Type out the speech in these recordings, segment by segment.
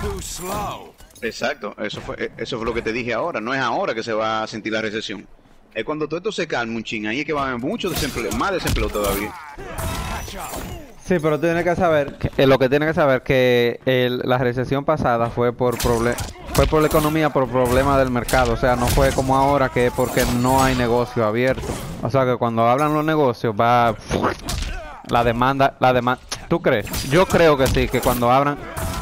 Exacto, eso fue lo que te dije ahora. No es ahora que se va a sentir la recesión. Es cuando todo esto se calme un ching, ahí es que va a haber mucho desempleo, más desempleo todavía. Sí, pero tienes que saber, lo que tienes que saber que la recesión pasada fue fue por la economía, por problema del mercado. O sea, no fue como ahora que es porque no hay negocio abierto. O sea, que cuando hablan los negocios va la demanda. ¿Tú crees? Yo creo que sí, que cuando abran.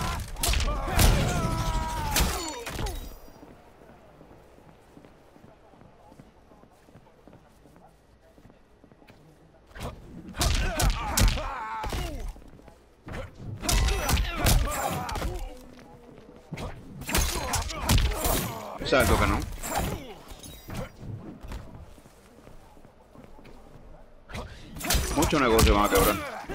Exacto que no. Muchos negocios van a quebrar.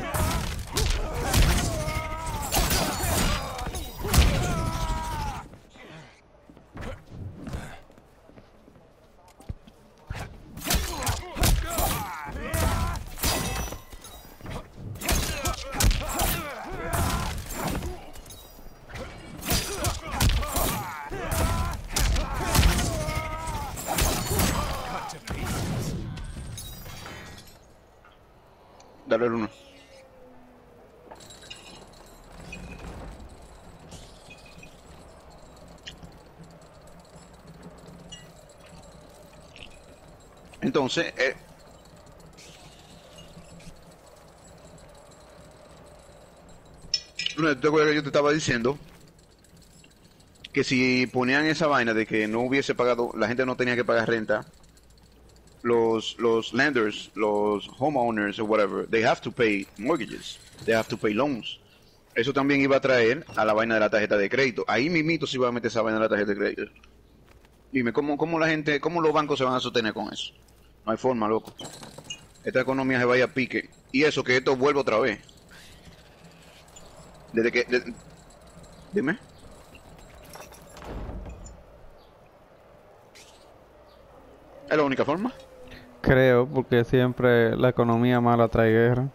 Dale el uno. Entonces, ¿te acuerdas que yo te estaba diciendo que si ponían esa vaina de que no hubiese pagado, la gente no tenía que pagar renta, los lenders, los homeowners or whatever, they have to pay mortgages, they have to pay loans. Eso también iba a traer a la vaina de la tarjeta de crédito. Ahí mismito se iba a meter esa vaina de la tarjeta de crédito. Dime, ¿cómo la gente, cómo los bancos se van a sostener con eso? No hay forma, loco. Esta economía se vaya a pique. Y eso, que esto vuelve otra vez. Desde que... dime. ¿Es la única forma? Creo, porque siempre la economía mala trae guerra.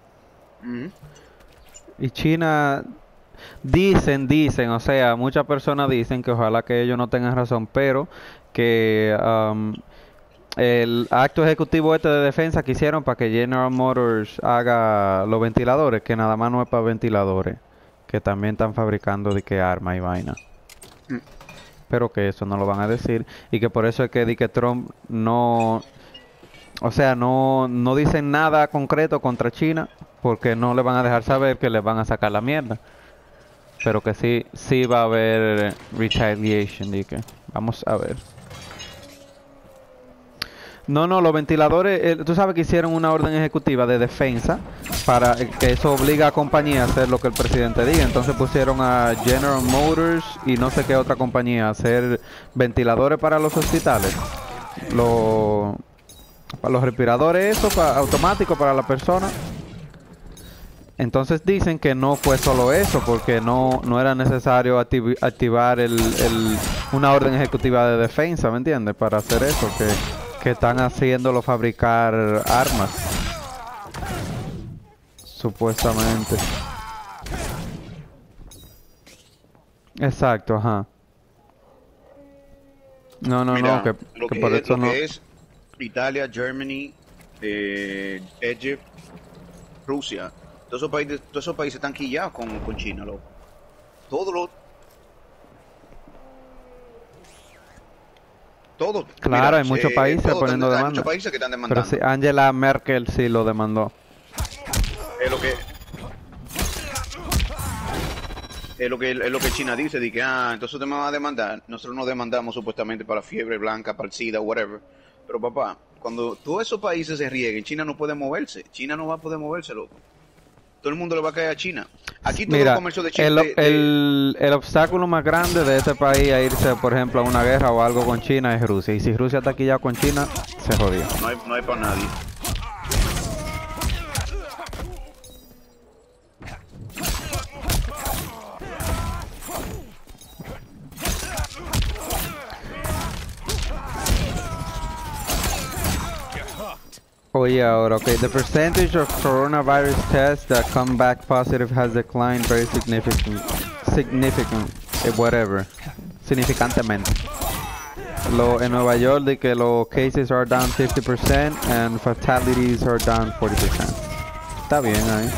Y China, dicen, o sea, muchas personas dicen que ojalá que ellos no tengan razón, pero que el acto ejecutivo este de defensa que hicieron para que General Motors haga los ventiladores, que nada más no es para ventiladores, que también están fabricando de que arma y vaina. Pero que eso no lo van a decir y que por eso es que di que Trump no, o sea, no dicen nada concreto contra China porque no le van a dejar saber que les van a sacar la mierda. Pero que sí va a haber retaliation, di que vamos a ver. No, los ventiladores, tú sabes que hicieron una orden ejecutiva de defensa para que eso obliga a compañías a hacer lo que el presidente diga. Entonces pusieron a General Motors y no sé qué otra compañía a hacer ventiladores para los hospitales. Para los respiradores, eso, automático para la persona. Entonces dicen que no fue solo eso, porque no era necesario activar una orden ejecutiva de defensa, ¿me entiendes? Para hacer eso, que están haciéndolo fabricar armas. Supuestamente. Exacto, ajá. Mira, que por eso no. Lo que es Italia, Germany, Egypt, Rusia, todos esos países están quillados con China, loco. Claro, hay muchos países poniendo demanda. Hay muchos países que están demandando. Pero sí, Angela Merkel sí lo demandó. Es lo que China dice, de que entonces usted me va a demandar. Nosotros nos demandamos supuestamente para la fiebre blanca, para el SIDA, whatever. Pero papá, cuando todos esos países se rieguen, China no puede moverse. China no va a poder moverse, loco. Todo el mundo le va a caer a China. Aquí todo el comercio de China... El obstáculo más grande de este país a irse, por ejemplo, a una guerra o algo con China es Rusia. Y si Rusia está aquí ya con China, se jodió. No hay para nadie. Oye, ahora, okay. The percentage of coronavirus tests that come back positive has declined very significantly. whatever, significantemente. En Nueva York de que los cases are down 50% and fatalities are down 40%. Está bien ahí.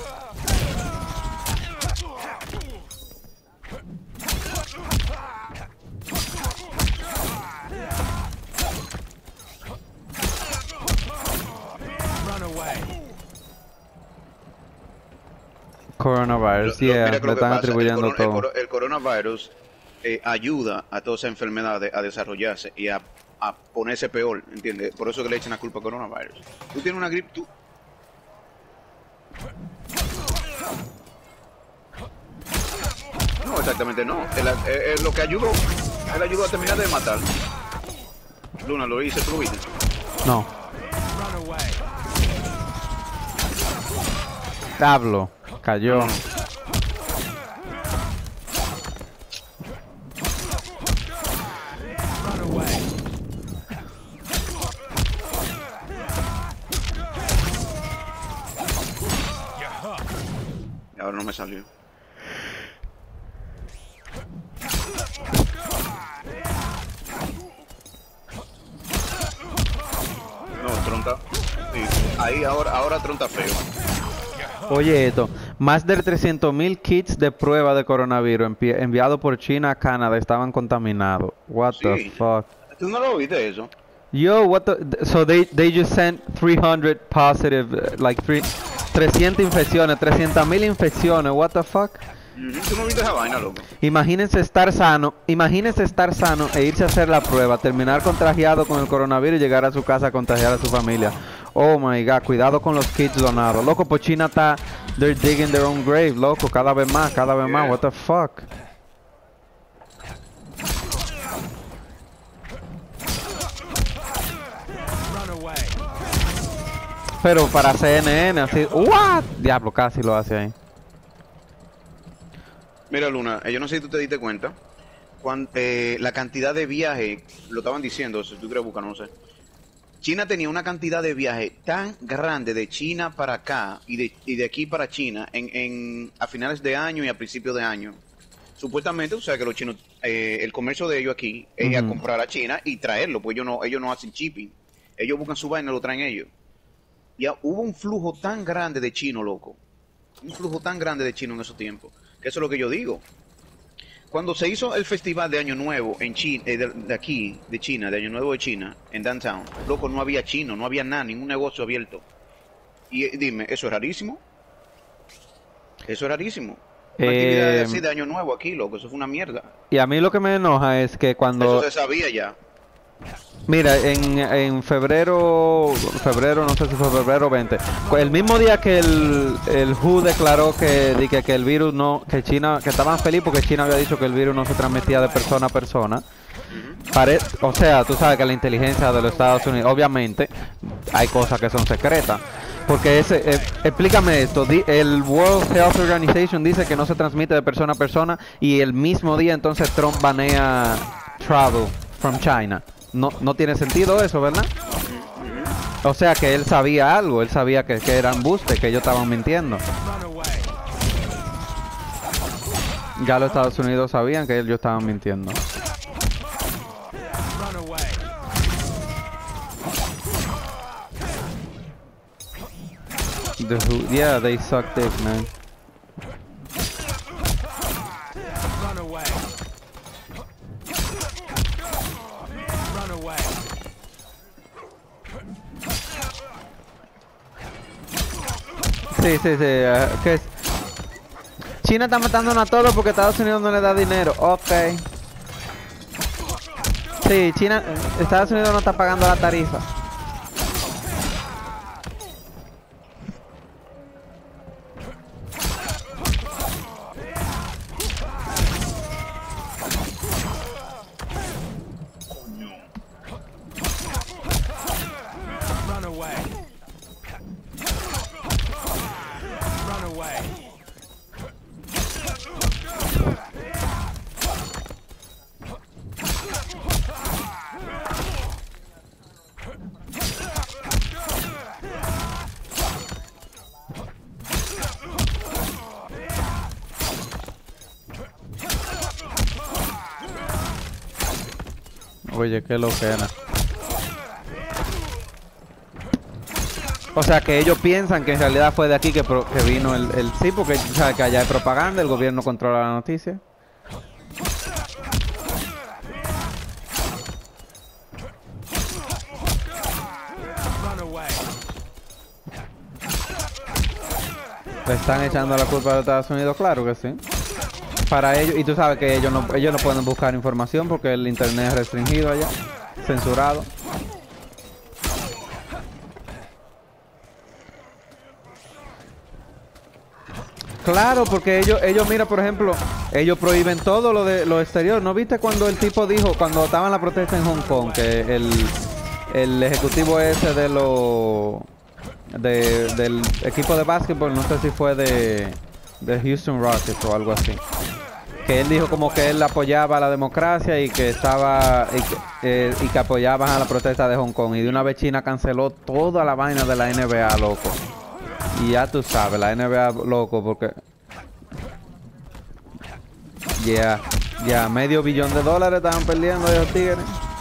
Coronavirus, yeah, Mira que le lo que están pasa, atribuyendo todo. el coronavirus ayuda a toda esa enfermedad a desarrollarse y a ponerse peor, ¿entiendes? Por eso que le echan la culpa al coronavirus. Tú tienes una gripe, tú... No, exactamente no. Lo que ayudó, él ayudó a terminar de matar. Luna, lo hice, tú lo viste. No. Hablo, cayó. Y ahora no me salió. No, Tronta. Sí, ahí ahora Tronta feo. Oye esto, más de 300,000 kits de prueba de coronavirus enviados por China a Canadá estaban contaminados. What the fuck? ¿Tú no lo viste eso? Yo, so they just sent 300 positive, 300 infecciones, 300,000 infecciones, what the fuck? ¿Tú no viste esa vaina, loco? Imagínense estar sano e irse a hacer la prueba, terminar contagiado con el coronavirus y llegar a su casa a contagiar a su familia. Oh my god, cuidado con los kits donados. Loco, pues China está, they're digging their own grave, loco, cada vez más, what the fuck? Pero para CNN, así, what? Diablo, casi lo hace ahí. Mira, Luna, yo no sé si tú te diste cuenta, la cantidad de viajes, lo estaban diciendo, si tú quieres buscar, no sé. China tenía una cantidad de viajes tan grande de China para acá y de aquí para China a finales de año y a principios de año. Supuestamente, o sea, que los chinos, el comercio de ellos aquí es a comprar a China y traerlo, pues ellos no hacen shipping. Ellos buscan su vaina y lo traen ellos. Ya hubo un flujo tan grande de chino, loco. Un flujo tan grande de chino en esos tiempos. Que eso es lo que yo digo. Cuando se hizo el festival de Año Nuevo en China, de aquí, de China, de Año Nuevo de China, en Downtown, loco, no había chino, no había nada, ningún negocio abierto. Y dime, ¿eso es rarísimo? Eso es rarísimo. Una actividad así de Año Nuevo aquí, loco, eso fue una mierda. Y a mí lo que me enoja es que cuando... Eso se sabía ya. Mira, en febrero, no sé si fue febrero 20, el mismo día que el WHO declaró que el virus no, que China, que estaban felices porque China había dicho que el virus no se transmitía de persona a persona. O sea, tú sabes que la inteligencia de los Estados Unidos, obviamente, hay cosas que son secretas. Porque explícame esto, el World Health Organization dice que no se transmite de persona a persona y el mismo día entonces Trump banea travel from China. No tiene sentido eso, ¿verdad? O sea que él sabía algo, él sabía que era embuste, que ellos estaban mintiendo. Ya los Estados Unidos sabían que ellos estaban mintiendo. Yeah, they suck dick, man. Sí, que China está matándonos a todos porque Estados Unidos no le da dinero. Ok. Sí, Estados Unidos no está pagando la tarifa. Oye, qué loquera. O sea, que ellos piensan que en realidad fue de aquí que vino el... Sí, porque sabes que allá hay propaganda, el gobierno controla la noticia. Le están echando la culpa a los Estados Unidos, claro que sí. Para ellos, y tú sabes que ellos no pueden buscar información porque el internet es restringido allá, censurado. Claro, porque ellos mira, por ejemplo, ellos prohíben todo lo exterior. ¿No viste cuando el tipo dijo, cuando estaba en la protesta en Hong Kong, que el ejecutivo ese del equipo de básquetbol, no sé si fue de Houston Rockets o algo así, que él dijo como que él apoyaba la democracia y que y que apoyaban a la protesta de Hong Kong, y de una vez China canceló toda la vaina de la NBA, loco. Y ya tú sabes, la NBA, loco, porque ya medio billón de dólares estaban perdiendo esos tigres.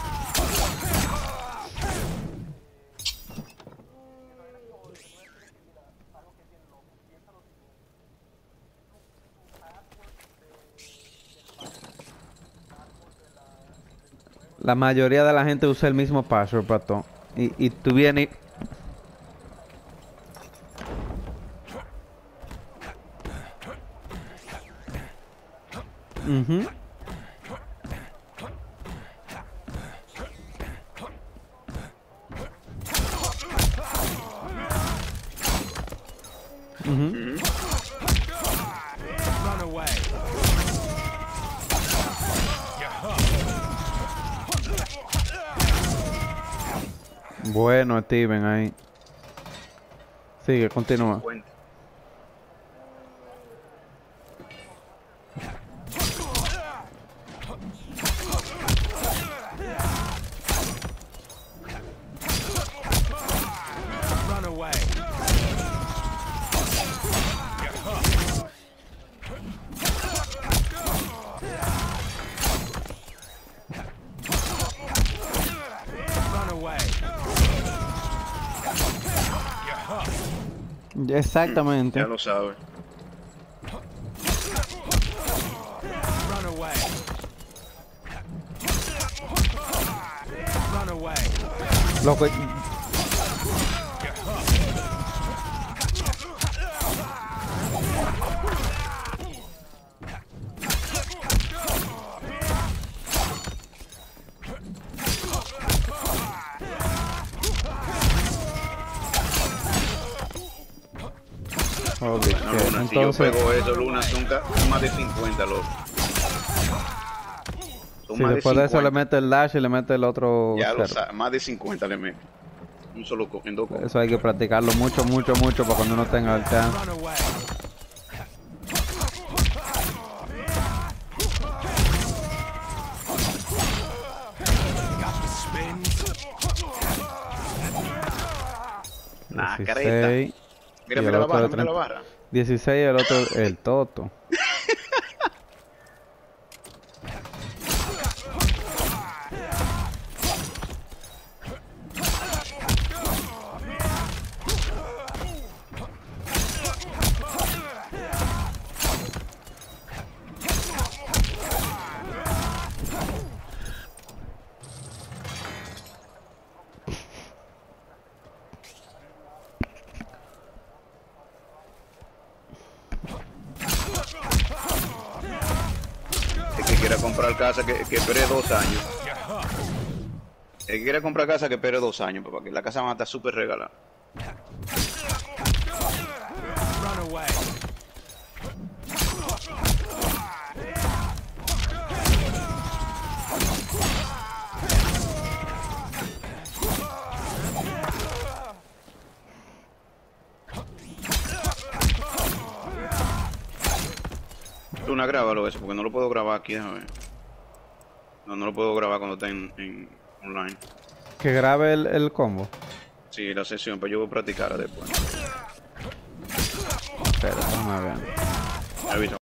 La mayoría de la gente usa el mismo password para todo. Y tú vienes... Mhm. Mhm. Bueno, Steven, ahí. Sigue, continúa. Exactamente. Ya lo sabes. Loco. Luna, entonces, si yo pego eso, Luna, son más de 50, loco. Si después de eso le mete el dash y le mete el otro... Ya lo sabes, más de 50 le mete. Un solo cogiendo. Eso hay que practicarlo mucho para cuando uno tenga el chance. Nah, careta. Mira la barra, mira la barra. 16 el otro, el Toto. Quiera comprar casa que espere 2 años. El que quiera comprar casa que espere 2 años, papá, que la casa va a estar súper regalada. Luna, grábalo eso, porque no lo puedo grabar aquí, déjame ver. No lo puedo grabar cuando esté en online. Que grabe el combo. Sí, la sesión, pero yo voy a practicar después. Espera, déjame ver. Me avisa.